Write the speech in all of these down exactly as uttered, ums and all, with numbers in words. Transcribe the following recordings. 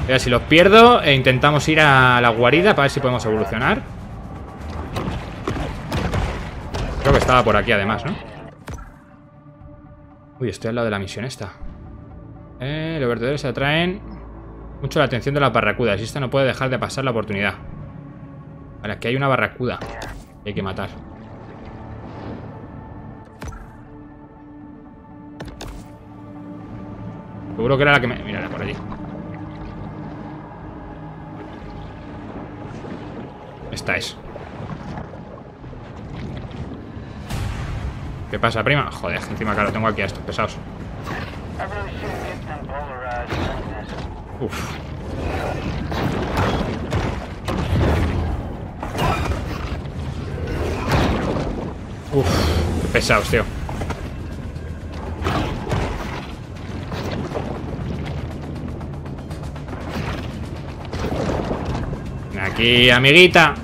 ver si los pierdo e intentamos ir a la guarida para ver si podemos evolucionar. Creo que estaba por aquí además, ¿no? Uy, estoy al lado de la misión esta. Eh, los vertederos se atraen mucho la atención de las barracudas y esta no puede dejar de pasar la oportunidad. Vale, aquí hay una barracuda que hay que matar. Seguro que era la que me... Mira, era por allí. Esta es. ¿Qué pasa, prima? Joder, encima claro, tengo aquí a estos pesados. Uf. Uf, qué pesados, tío. Aquí, amiguita.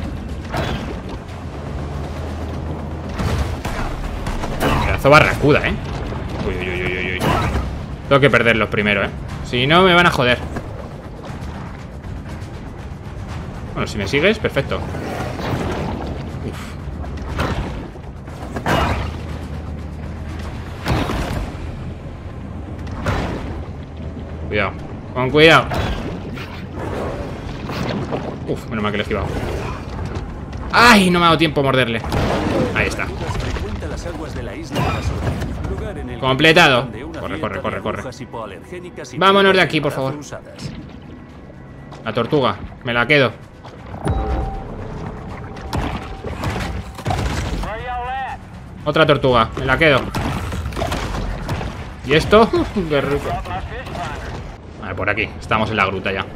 Pedazo barracuda, ¿eh? Uy, uy, uy, uy, uy. Tengo que perderlos primero, ¿eh? Si no, me van a joder. Bueno, si me sigues, perfecto. Uf. Cuidado. Con cuidado. Uf, menos mal que le he esquivado. ¡Ay! No me ha dado tiempo a morderle. Ahí está. Completado. Corre, corre, corre, corre. Vámonos de aquí, por favor. La tortuga. Me la quedo. Otra tortuga. Me la quedo. ¿Y esto? Qué rico. Vale, por aquí. Estamos en la gruta ya.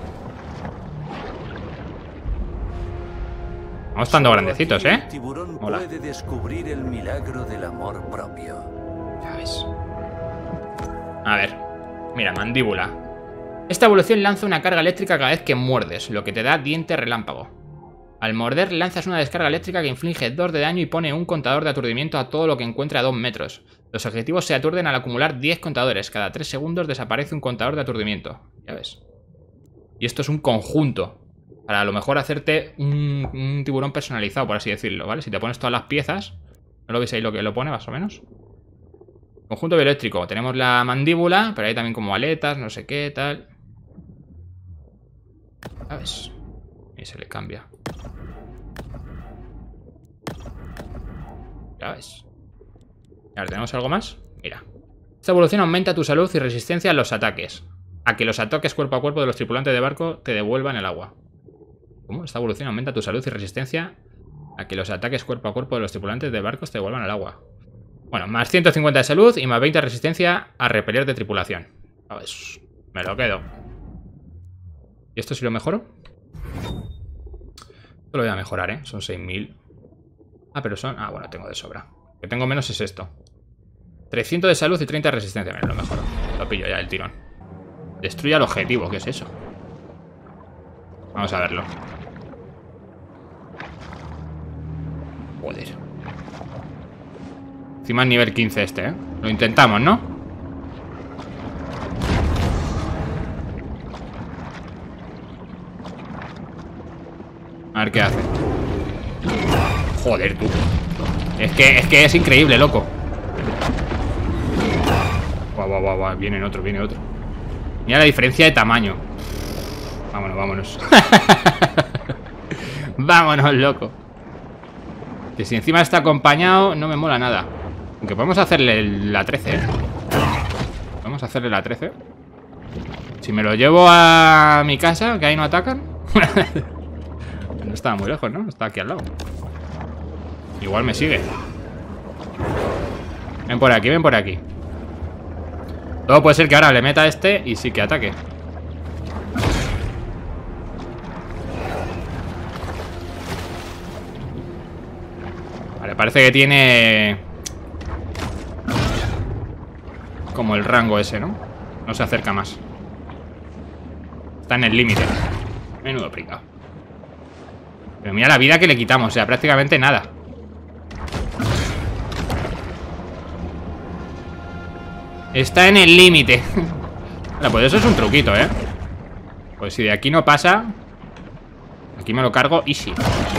Vamos estando grandecitos, ¿eh? Hola. Puede descubrir el milagro del amor propio. Ya ves. A ver. Mira, mandíbula. Esta evolución lanza una carga eléctrica cada vez que muerdes, lo que te da diente relámpago. Al morder lanzas una descarga eléctrica que inflige dos de daño y pone un contador de aturdimiento a todo lo que encuentre a dos metros. Los objetivos se aturden al acumular diez contadores. Cada tres segundos desaparece un contador de aturdimiento. Ya ves. Y esto es un conjunto. Para a lo mejor hacerte un, un tiburón personalizado, por así decirlo, ¿vale? Si te pones todas las piezas. ¿No lo veis ahí lo que lo pone, más o menos? Conjunto bioeléctrico. Tenemos la mandíbula, pero hay también como aletas, no sé qué, tal. ¿Sabes? Y se le cambia. ¿Sabes? Ahora, ¿tenemos algo más? Mira. Esta evolución aumenta tu salud y resistencia a los ataques. A que los ataques cuerpo a cuerpo de los tripulantes de barco te devuelvan el agua. ¿Cómo? Esta evolución aumenta tu salud y resistencia a que los ataques cuerpo a cuerpo de los tripulantes de barcos te devuelvan el agua. Bueno, más ciento cincuenta de salud y más veinte de resistencia a repeler de tripulación. A ver, me lo quedo. ¿Y esto si lo mejoro? Esto lo voy a mejorar, ¿eh? Son seis mil. Ah, pero son... Ah, bueno, tengo de sobra. Lo que tengo menos es esto. trescientos de salud y treinta de resistencia. Mira, lo mejoro. Lo pillo ya, el tirón. Destruye al objetivo. ¿Qué es eso? Vamos a verlo. Joder. Encima es nivel quince este, ¿eh? Lo intentamos, ¿no? A ver qué hace. Joder, tú. Es que es, que es increíble, loco. Guau, guau, guau, guau. Viene otro, viene otro. Mira la diferencia de tamaño. Vámonos, vámonos. Vámonos, loco. Que si encima está acompañado, no me mola nada. Aunque podemos hacerle la trece, ¿eh? Podemos hacerle la trece. Si me lo llevo a mi casa, que ahí no atacan. No estaba muy lejos, ¿no? Está aquí al lado. Igual me sigue. Ven por aquí, ven por aquí. Todo puede ser que ahora le meta a este y sí que ataque. Vale, parece que tiene como el rango ese, ¿no? No se acerca más. Está en el límite. Menudo pringao. Pero mira la vida que le quitamos, o sea, prácticamente nada. Está en el límite. Bueno, pues eso es un truquito, ¿eh? Pues si de aquí no pasa, aquí me lo cargo easy.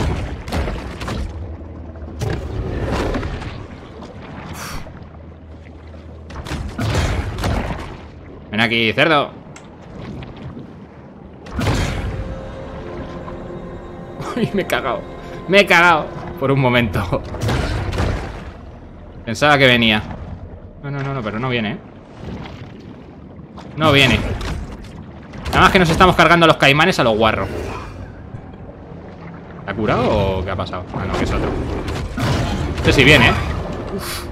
Ven aquí, cerdo. Uy, me he cagado. Me he cagado por un momento. Pensaba que venía. No, no, no, no, pero no viene, ¿eh? No viene. Nada más que nos estamos cargando a los caimanes a los guarros. ¿Te ha curado o qué ha pasado? Ah, no, que es otro. Este sí viene, ¿eh? Uf.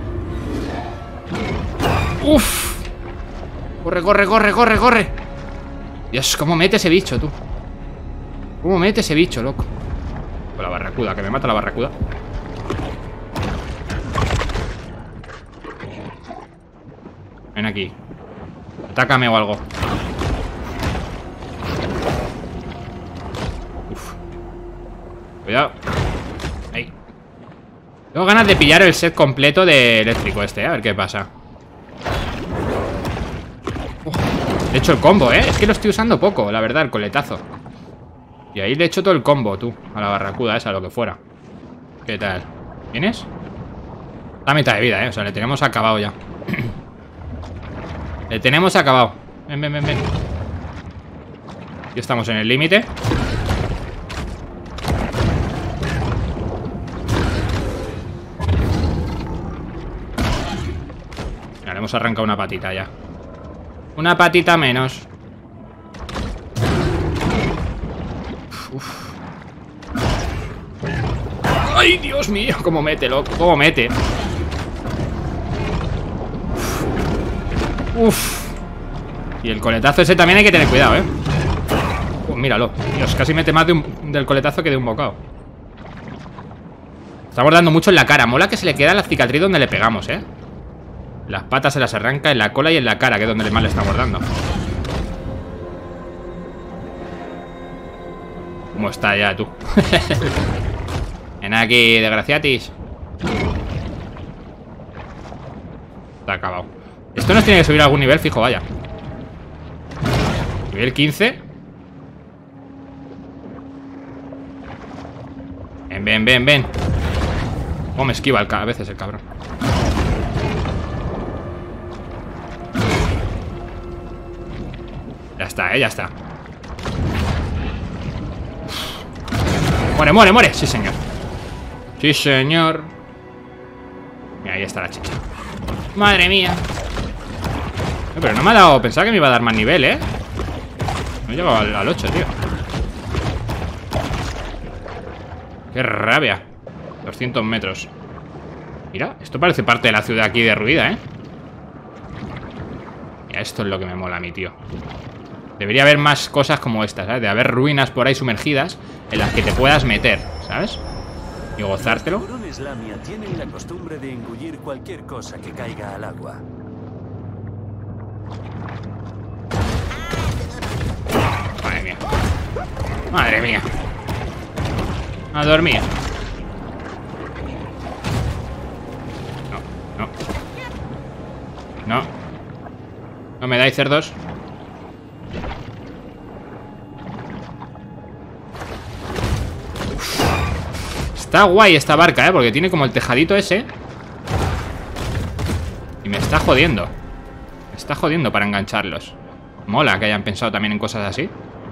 Uf. Corre, corre, corre, corre, corre. Dios, cómo mete ese bicho, tú. Cómo mete ese bicho, loco. Con la barracuda, que me mata la barracuda. Ven aquí. Atácame o algo. Uf. Cuidado. Ahí. Tengo ganas de pillar el set completo de eléctrico este, ¿eh? A ver qué pasa. Uf. Le he hecho el combo, ¿eh? Es que lo estoy usando poco, la verdad, el coletazo. Y ahí le he hecho todo el combo, tú. A la barracuda esa, lo que fuera. ¿Qué tal? ¿Vienes? La mitad de vida, ¿eh? O sea, le tenemos acabado ya. Le tenemos acabado. Ven, ven, ven, ven. Ya estamos en el límite. Mira, le hemos arrancado una patita ya. Una patita menos. Uf. ¡Ay, Dios mío! ¿Cómo mete, loco? ¿Cómo mete? Uf. Y el coletazo ese también hay que tener cuidado, ¿eh? Uh, míralo. Dios, casi mete más de un, del coletazo que de un bocado. Estamos dando mucho en la cara. Mola que se le queda la cicatriz donde le pegamos, ¿eh? Las patas se las arranca en la cola y en la cara, que es donde más le estamos dando. ¿Cómo está ya, tú? Ven aquí, desgraciatis. Está acabado. Esto nos tiene que subir a algún nivel fijo, vaya. Nivel quince. Ven, ven, ven, ven. Oh, me esquiva el a veces el cabrón. Ya está, eh, ya está. Muere, muere, muere. Sí, señor. Sí, señor. Mira, ahí está la chicha. Madre mía. No, pero no me ha dado... Pensaba que me iba a dar más nivel, ¿eh? No he llegado al, al ocho, tío. Qué rabia. doscientos metros. Mira, esto parece parte de la ciudad aquí derruida, ¿eh? Mira, esto es lo que me mola a mí, tío. Debería haber más cosas como estas, ¿sabes? De haber ruinas por ahí sumergidas en las que te puedas meter, ¿sabes? Y gozártelo. Los tiburones lamia tienen la costumbre de engullir cualquier cosa que caiga al agua. Madre mía. Madre mía. A dormir. No, no. No. No me dais, cerdos. Está guay esta barca, ¿eh? Porque tiene como el tejadito ese. Y me está jodiendo. Me está jodiendo para engancharlos. Mola que hayan pensado también en cosas así.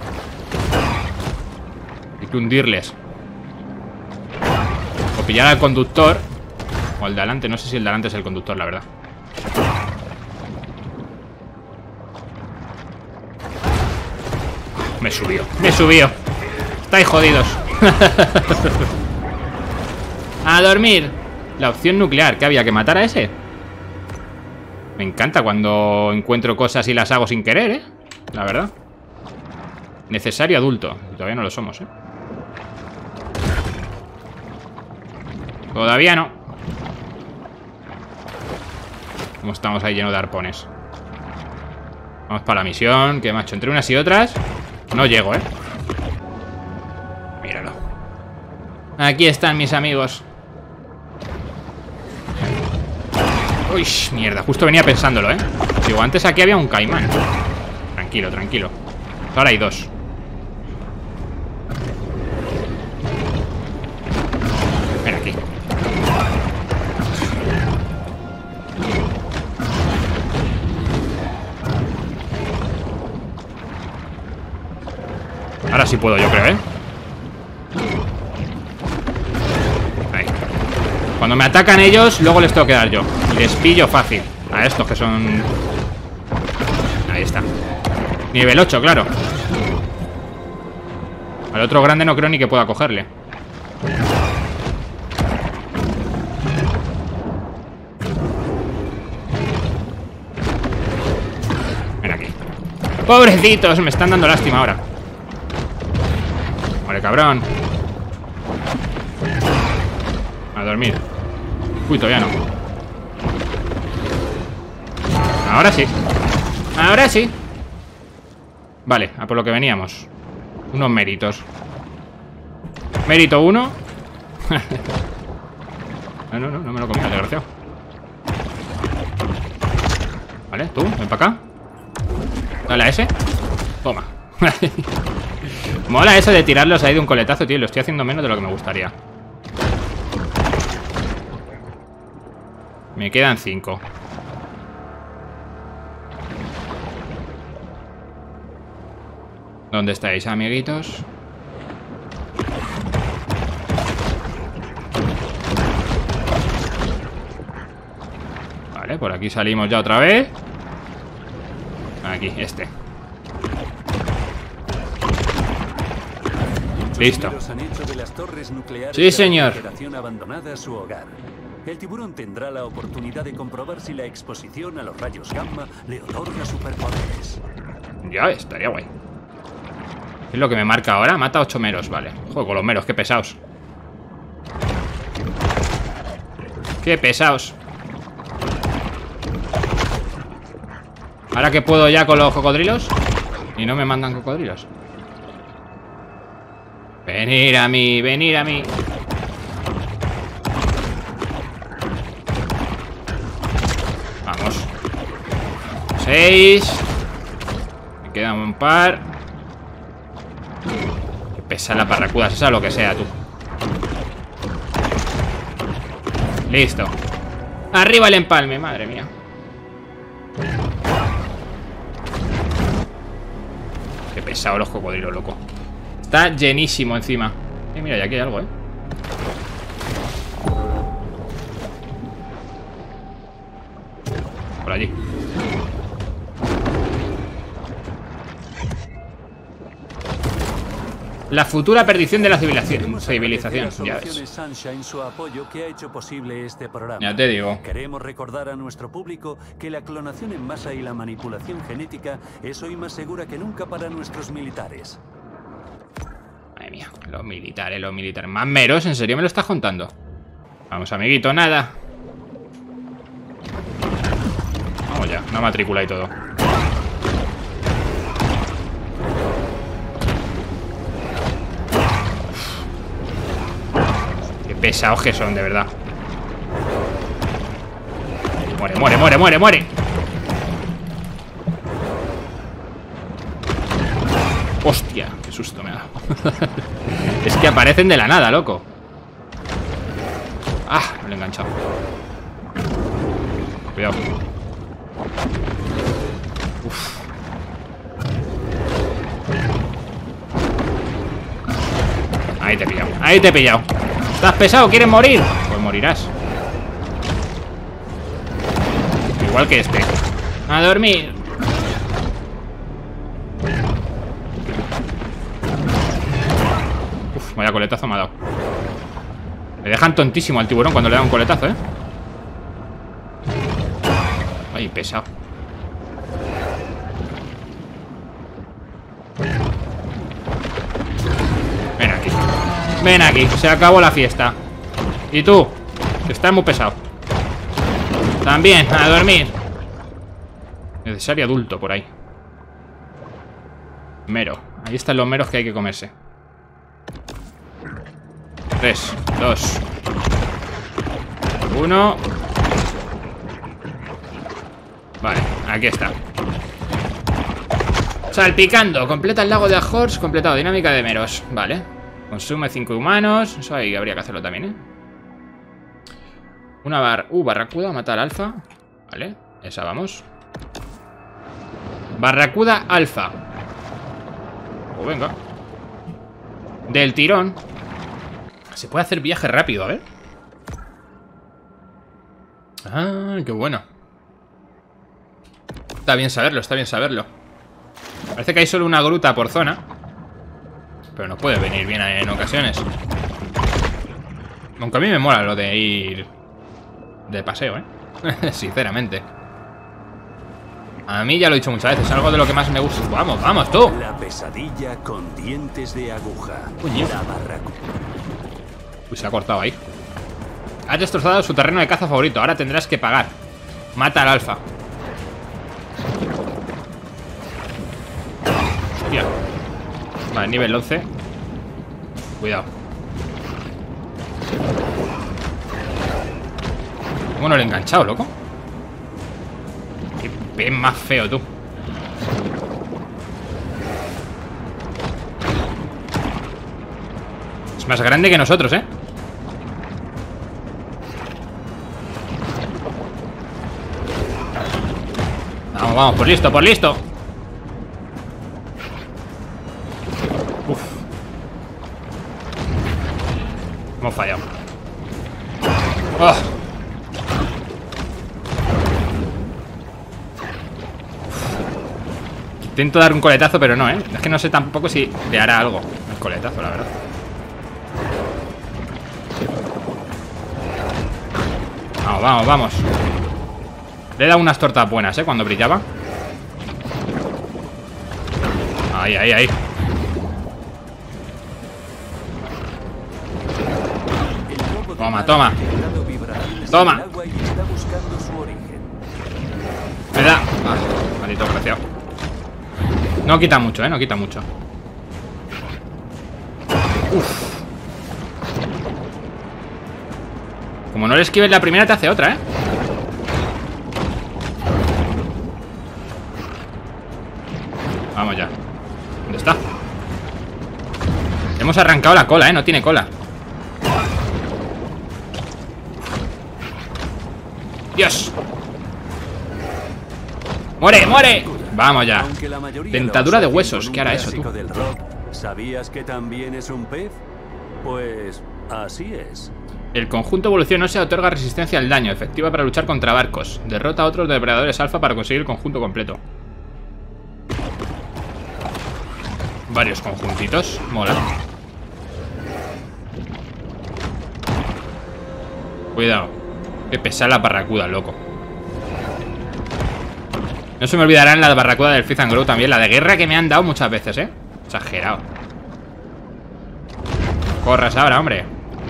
Hay que hundirles. O pillar al conductor. O al de adelante. No sé si el de adelante es el conductor, la verdad. Me subió. Me subió. Estáis jodidos. A dormir. La opción nuclear. ¿Qué había? ¿Que matar a ese? Me encanta cuando encuentro cosas y las hago sin querer, ¿eh? La verdad. Necesario adulto. Todavía no lo somos, ¿eh? Todavía no. ¿Cómo estamos ahí lleno de arpones? Vamos para la misión. Que macho, entre unas y otras no llego, ¿eh? Míralo. Aquí están mis amigos. Uy, mierda, justo venía pensándolo, ¿eh? Digo, antes aquí había un caimán. Tranquilo, tranquilo. Ahora hay dos. Ahora sí puedo, yo creo, ¿eh? Ahí. Cuando me atacan ellos, luego les tengo que dar yo. Les pillo fácil. A estos que son... Ahí está. Nivel ocho, claro. Al otro grande no creo ni que pueda cogerle. Ven aquí. Pobrecitos, me están dando lástima ahora. Vale, cabrón. A dormir. Uy, todavía no. Ahora sí. Ahora sí. Vale, a por lo que veníamos. Unos méritos. Mérito uno. No, no, no, no me lo comía, desgraciado. Vale, tú, ven para acá. Dale a ese. Toma. Mola eso de tirarlos ahí de un coletazo, tío. Lo estoy haciendo menos de lo que me gustaría. Me quedan cinco. ¿Dónde estáis, amiguitos? Vale, por aquí salimos ya otra vez. Aquí, este. Listo. Sí, señor. El tiburón tendrá la oportunidad de comprobar si la exposición a los rayos gamma le otorga superpoderes. Ya, estaría guay. ¿Qué es lo que me marca ahora? Mata ocho meros, vale. Joder, con los meros, qué pesados. Qué pesados. Ahora que puedo ya con los cocodrilos. Y no me mandan cocodrilos. Venir a mí, venir a mí. Vamos. Seis. Me quedan un par. Que pesa la barracuda, esa lo que sea, tú. Listo. Arriba el empalme, madre mía. Qué pesado los cocodrilos, loco. Está llenísimo encima. Eh, mira, ya aquí hay algo, eh. Por allí. La futura perdición de la civilización. Civilización, ya ves. Sunshine su apoyo que ha hecho posible este programa. Ya te digo. Queremos recordar a nuestro público que la clonación en masa y la manipulación genética es hoy más segura que nunca para nuestros militares. Madre mía, los militares, los militares. Más meros, ¿en serio me lo estás contando? Vamos, amiguito, nada. Vamos ya, una matrícula y todo. Qué pesados que son, de verdad. Muere, muere, muere, muere, muere. Hostia, qué susto me ha dado. Es que aparecen de la nada, loco. Ah, me lo he enganchado. Cuidado. Uf. Ahí te he pillado, ahí te he pillado. ¿Estás pesado? ¿Quieres morir? Pues morirás. Igual que este. A dormir. Uf, vaya coletazo me ha dado. Le dejan tontísimo al tiburón cuando le da un coletazo, ¿eh? Ay, pesado. Ven aquí. Ven aquí, se acabó la fiesta. Y tú, que estás muy pesado. También, a dormir. Necesario adulto por ahí. Mero. Ahí están los meros que hay que comerse. Tres, dos, uno. Vale, aquí está. Salpicando. Completa el lago de Ahors. Completado. Dinámica de meros. Vale. Consume cinco humanos. Eso ahí habría que hacerlo también, ¿eh? Una bar... Uh, barracuda. Mata al alfa. Vale. Esa vamos. Barracuda alfa. Pues venga. Del tirón. Se puede hacer viaje rápido, a ver. Ah, qué bueno. Está bien saberlo, está bien saberlo. Parece que hay solo una gruta por zona, pero nos puede venir bien en ocasiones. Aunque a mí me mola lo de ir de paseo, ¿eh? Sinceramente. A mí ya lo he dicho muchas veces, es algo de lo que más me gusta. Vamos, vamos, tú. La pesadilla con dientes de aguja. Uy, La barracuda. Uy, se ha cortado ahí. Has destrozado su terreno de caza favorito. Ahora tendrás que pagar. Mata al alfa. Hostia. Vale, nivel once. Cuidado. ¿Cómo no le he enganchado, loco? Qué pez más feo, tú. Es más grande que nosotros, ¿eh? Vamos, vamos, por listo, por listo. Uf. Hemos fallado. Oh. Intento dar un coletazo, pero no, ¿eh? Es que no sé tampoco si le hará algo el coletazo, la verdad. Vamos, vamos, vamos. Le he dado unas tortas buenas, ¿eh? Cuando brillaba. Ahí, ahí, ahí. Toma, toma. Toma. Me da. Ah, maldito desgraciado. No quita mucho, ¿eh? No quita mucho. Uf. Como no le esquives la primera, te hace otra, ¿eh? Vamos ya. ¿Dónde está? Hemos arrancado la cola, ¿eh? No tiene cola. ¡Dios! ¡Muere, muere! Vamos ya. Dentadura de huesos. ¿Qué hará eso, tú? ¿Sabías que también es un pez? Pues así es. El conjunto evolución no se otorga resistencia al daño, efectiva para luchar contra barcos. Derrota a otros depredadores alfa para conseguir el conjunto completo. Varios conjuntitos. Mola. Cuidado. Que pesa la barracuda, loco. No se me olvidarán la barracuda del Feed and Grow también. La de guerra que me han dado muchas veces, ¿eh? Exagerado. Corras ahora, hombre.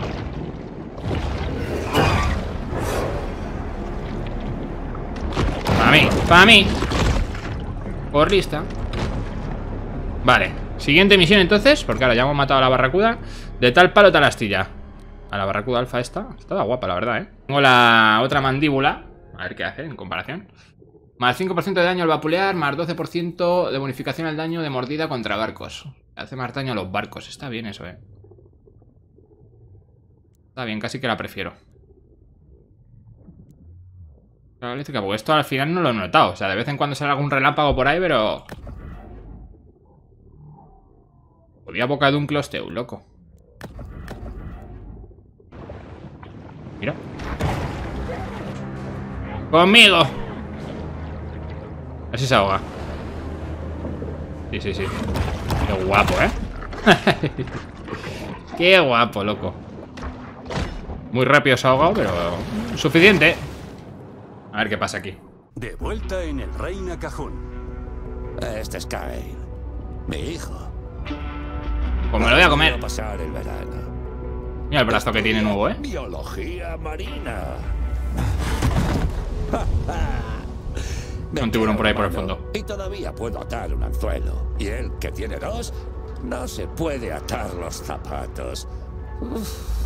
Para mí, para mí. Por lista. Vale. Siguiente misión entonces, porque ahora ya hemos matado a la barracuda. De tal palo, tal astilla. A la barracuda alfa esta. Estaba guapa, la verdad, ¿eh? Tengo la otra mandíbula. A ver qué hace en comparación. Más cinco por ciento de daño al vapulear, más doce por ciento de bonificación al daño de mordida contra barcos. Hace más daño a los barcos. Está bien eso, ¿eh? Está bien, casi que la prefiero. La eléctrica, porque esto al final no lo he notado. O sea, de vez en cuando sale algún relámpago por ahí, pero... Podía boca de un closteu, loco. Mira. ¡Conmigo! Así se ahoga. Sí, sí, sí. Qué guapo, ¿eh? Qué guapo, loco. Muy rápido se ha ahogado, pero suficiente. A ver qué pasa aquí. De vuelta en el Reina Cajún. Este es Kyle, mi hijo. Pues me lo voy a comer. Pasar el verano. Mira el brazo que tiene nuevo, ¿eh? Biología marina. Un tiburón por ahí por el fondo. Y todavía puedo atar un anzuelo. Y él, que tiene dos, no se puede atar los zapatos. Uf.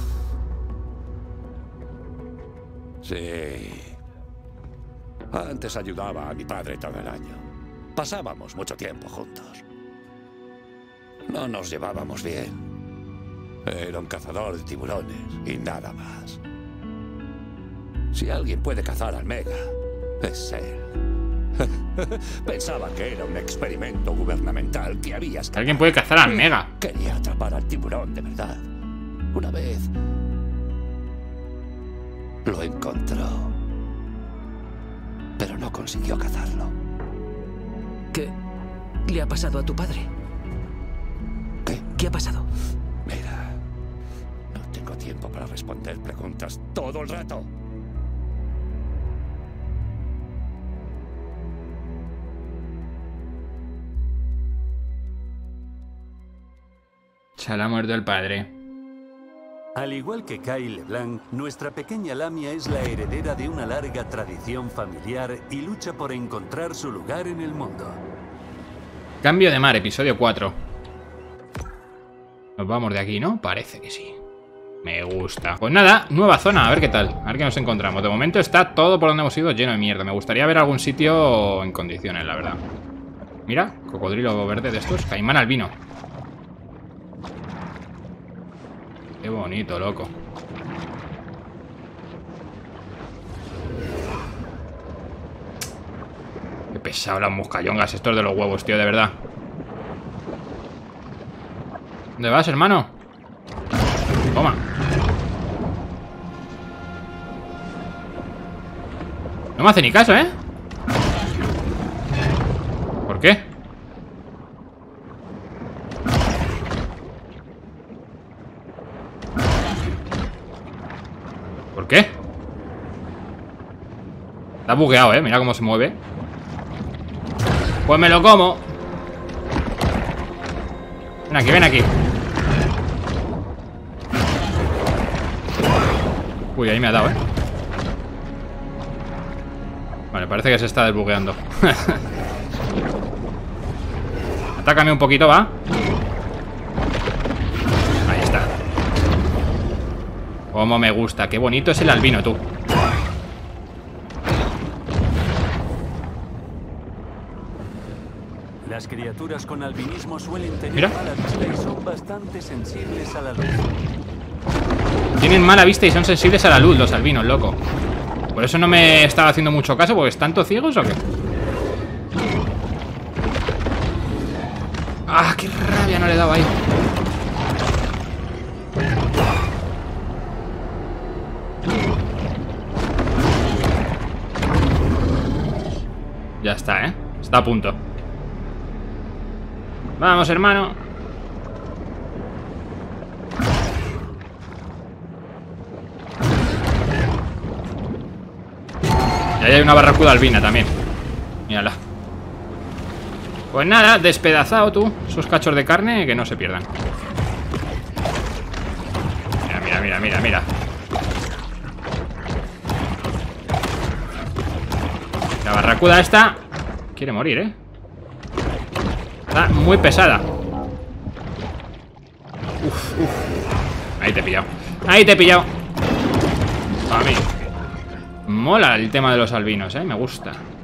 Sí. Antes ayudaba a mi padre todo el año. Pasábamos mucho tiempo juntos. No nos llevábamos bien. Era un cazador de tiburones y nada más. Si alguien puede cazar al Mega, es él. Pensaba que era un experimento gubernamental que habías... Alguien puede cazar a Mega. Quería atrapar al tiburón de verdad. Una vez... lo encontró. Pero no consiguió cazarlo. ¿Qué le ha pasado a tu padre? ¿Qué? ¿Qué ha pasado? Mira, no tengo tiempo para responder preguntas todo el rato. Se le ha muerto el padre. Al igual que Kyle LeBlanc, nuestra pequeña Lamia es la heredera de una larga tradición familiar y lucha por encontrar su lugar en el mundo. Cambio de mar, episodio cuatro. Nos vamos de aquí, ¿no? Parece que sí. Me gusta. Pues nada, nueva zona, a ver qué tal. A ver qué nos encontramos. De momento está todo por donde hemos ido lleno de mierda. Me gustaría ver algún sitio en condiciones, la verdad. Mira, cocodrilo verde de estos. Caimán albino. Qué bonito, loco. Qué pesado las muscayongas estos de los huevos, tío, de verdad. ¿Dónde vas, hermano? Toma. No me hace ni caso, ¿eh? ¿Por qué? ¿Por qué? Está bugueado, ¿eh? Mira cómo se mueve. Pues me lo como. Ven aquí, ven aquí. Uy, ahí me ha dado, ¿eh? Vale, parece que se está desbugueando. Atácame un poquito, ¿va? Ahí está. Cómo me gusta. Qué bonito es el albino, tú. Las criaturas con albinismo suelen tener Mira. mala vista y son bastante sensibles a la luz. Tienen mala vista y son sensibles a la luz los albinos, loco. Por eso no me estaba haciendo mucho caso, porque ¿están todos ciegos o qué? ¡Ah, qué rabia! No le he dado ahí. Ya está, ¿eh? Está a punto. Vamos, hermano. Y ahí hay una barracuda albina también. Mírala. Pues nada, despedazado tú. Esos cachos de carne que no se pierdan. Mira, mira, mira, mira, mira. La barracuda esta quiere morir, ¿eh? Está muy pesada. Uf, uf. Ahí te he pillado. Ahí te he pillado. A mí. Mola el tema de los albinos, ¿eh? Me gusta.